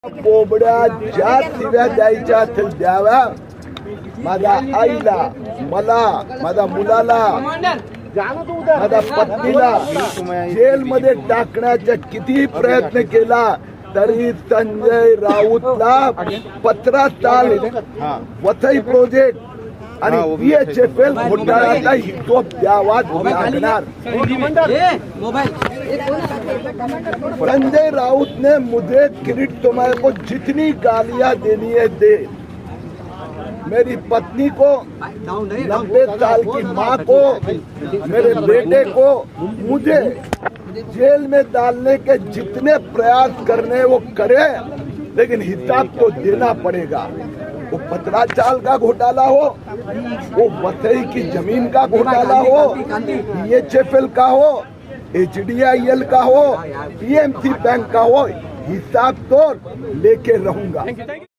बोबड्या ज्या दिव्या द्यायच्या असतील द्याव्या. माझ्या आईला, मला, माझ्या मुलाला, माझ्या पत्नीला जेलमध्ये टाकण्याचा कितीही प्रयत्न केला तरी संजय राऊतला पत्राचाल, वसई प्रोजेक्ट आणि VHFL घोटाळ्याचा हिशोब द्यावा लागणार. संजय राउत ने मुझे किरीट तोमर को जितनी गालियां देनी है दे. मेरी पत्नी को, 90 साल की माँ को, मेरे बेटे को, मुझे जेल में डालने के जितने प्रयास करने वो करे, लेकिन हिसाब तो देना पड़ेगा. वो पत्राचाल का घोटाला हो, वो वसई की जमीन का घोटाला हो, VHFL का हो, HDIL का हो, PMC बैंक का हो, हिसाब तो लेके रहूंगा.